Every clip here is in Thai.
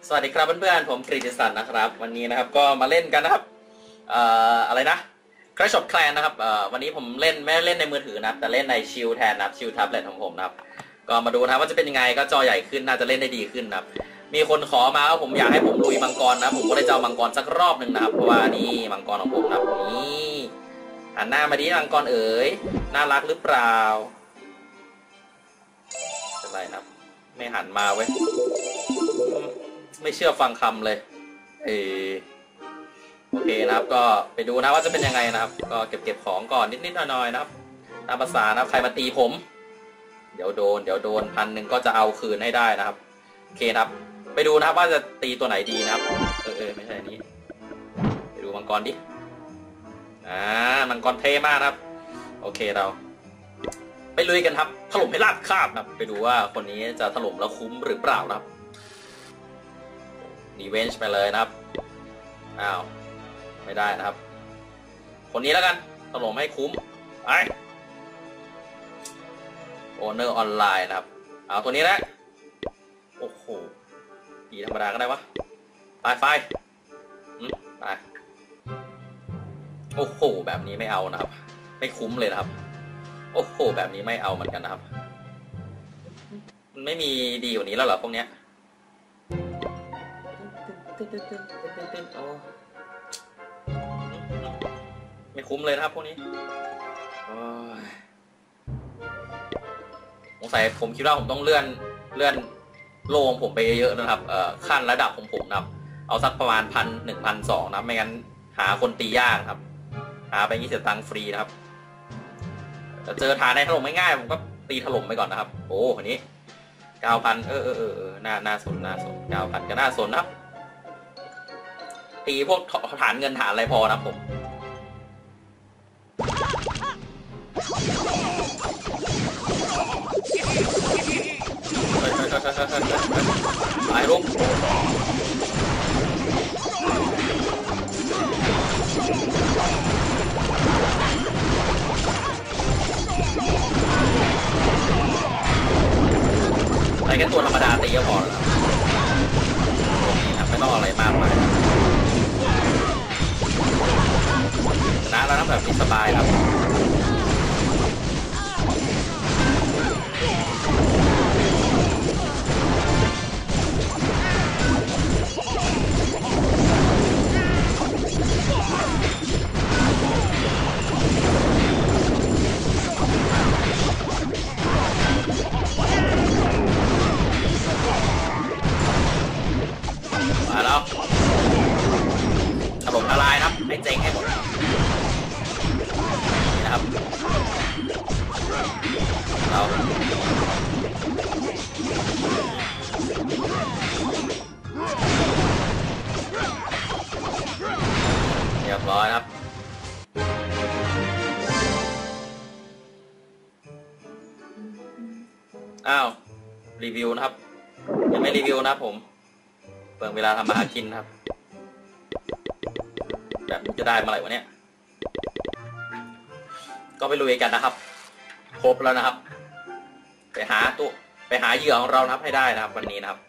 สวัสดีครับเพื่อนๆผมกฤติศักดิ์นะครับวันนี้นะครับก็มาเล่นกันนะครับอะไรนะ Clash of Clans นะครับวันนี้ผมเล่นไม่เล่นในมือถือนะครับแต่เล่นในชิลแทนนะครับชิลแท็บเล็ตของผมนะครับก็มาดูนะครับว่าจะเป็นยังไงก็จอใหญ่ขึ้นน่าจะเล่นได้ดีขึ้นนะครับมีคนขอมาว่าผมอยากให้ผมลุยมังกรนะผมก็ได้จะเอามังกรสักรอบหนึ่งนะครับเพราะว่านี่มังกรของผมนะครับนี่หันหน้ามาดิมังกรเอ๋ยน่ารักหรือเปล่าเป็นไรนะครับไม่หันมาเว้ยไม่เชื่อฟังคำเลยโอเคนะครับก็ไปดูนะว่าจะเป็นยังไงนะครับก็เก็บของก่อนนิดๆหน่อยๆนะครับตามภาษานะครับใครมาตีผมเดี๋ยวโดน1,000ก็จะเอาคืนให้ได้นะครับโอเคนะครับไปดูนะครับว่าจะตีตัวไหนดีนะครับไม่ใช่นี้ไปดูมังกรดิมังกรเท่มากนะครับโอเคเราไปลุยกันครับถล่มให้ราบคาบนะครับไปดูว่าคนนี้จะถล่มแล้วคุ้มหรือเปล่านะครับรีเวนจ์ไปเลยนะครับอ้าวไม่ได้นะครับคนนี้แล้วกันถล่มให้คุ้มไปโอเนอร์ออนไลน์นะครับเอาตัวนี้แหละโอ้โหดีธรรมดาก็ได้วะไฟไปโอ้โหแบบนี้ไม่เอานะครับไม่คุ้มเลยนะครับโอ้โหแบบนี้ไม่เอาเหมือนกันนะครับมันไม่มีดีกว่านี้แล้วเหรอพวกเนี้ยไม่คุ้มเลยนะครับพวกนี้สงสัยผมคิดว่าผมต้องเลื่อนโลงผมไปเยอะๆนะครับขั้นระดับของผมนะครับเอาสักประมาณ1,200นะครับไม่งั้นหาคนตียากครับหาไป20 ตังค์ฟรีนะครับแต่เจอฐานในถล่มไม่ง่ายผมก็ตีถล่มไปก่อนนะครับโอ้คนนี้ 9,000น่าสน9,000ก็น่าสนนะครับตีพวกฐานเงินฐานอะไรพอนะผมไปลุกอะไรแค่ตัวธรรมดาตีก็พอแล้วครับไม่ต้องอะไรมากมายชนะแล้วนะแบบสบายครับมาแล้วถล่มละลายครับให้เจ๊งให้หมดนี่นะครับเราเรียบร้อยครับอ้าวรีวิวนะครับยังไม่รีวิวนะผมเปิดเวลาทำมาหากินครับแบบจะได้เมื่อไหร่วะเนี่ยก็ไปลุยกันนะครับครบแล้วนะครับไปหาเหยื่อของเรานะครับให้ได้นะครับวันนี้นะครับ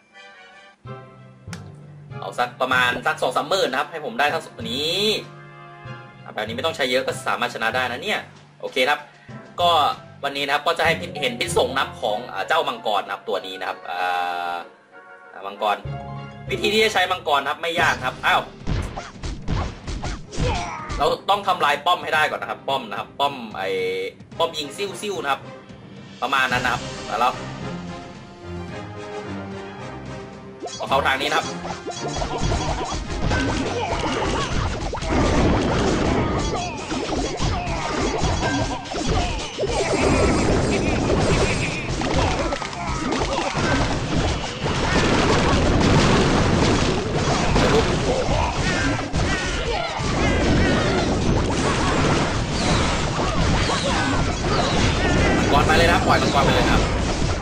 เอาสักประมาณสัก2-3 หมื่นนะครับให้ผมได้ทั้งตัวนี้แบบนี้ไม่ต้องใช้เยอะก็สามารถชนะได้นะเนี่ยโอเคครับก็วันนี้นะครับก็จะให้เห็นพิษสงนับของเจ้ามังกรนะครับตัวนี้นะครับมังกรวิธีที่จะใช้มังกรครับไม่ยากครับอ้าวเราต้องทำลายป้อมให้ได้ก่อนนะครับป้อมนะครับป้อมยิงซิ่วนะครับประมาณนั้นนะครับแล้วเขาทางนี้นะครับไปเลยนะปล่อยมังกรไปเลยครับ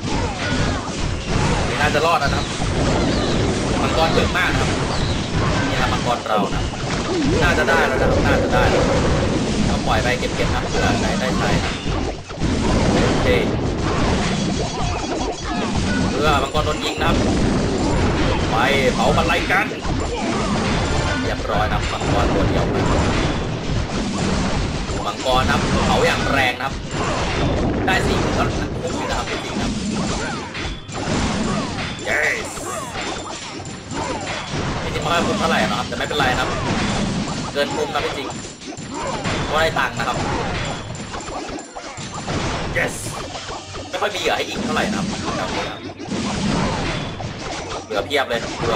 ไม่น่าจะรอดนะครับมังกรเยอะมากครับนี่ครับมังกรเรานะน่าจะได้แล้วนะน่าจะได้เราปล่อยไปเก็บนะเผื่อได้ใช้โอเค มังกรโดนยิงนะครับปล่เผามันไล่กันเรียบร้อยนะมังกรตัวเดียวมังกรนะเผาอย่างแรงนะครับได้4ก็คุ้มอยู่นะครับจริงๆครับ yes จริงๆมันไม่คุ้มเท่าไหร่นะครับแต่ไม่เป็นไรนะครับเกินคุ้มนะจริงก็ได้ตังค์นะครับ yes ไม่ค่อยมีเหลือให้อีกเท่าไหร่นะครับเหลือเพียบเลยเหลือ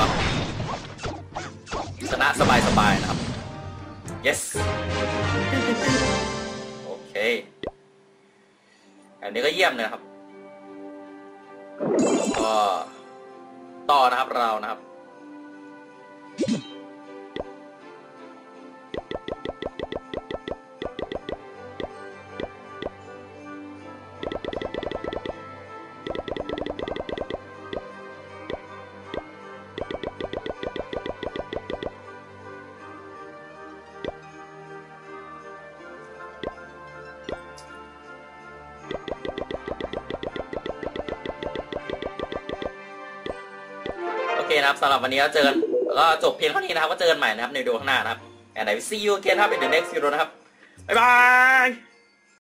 ชนะสบายๆนะครับ yes โอเคอันนี้ก็เยี่ยมเลยครับก็ต่อนะครับเรานะครับโอเคนะครับสำหรับวันนี้ก็เจอก็จบเพียงเท่านี้นะครับก็เจอกันใหม่นะครับในวิดีโอข้างหน้านะครับ and I will see you again ครับ in the next video นะครับบ๊ายบาย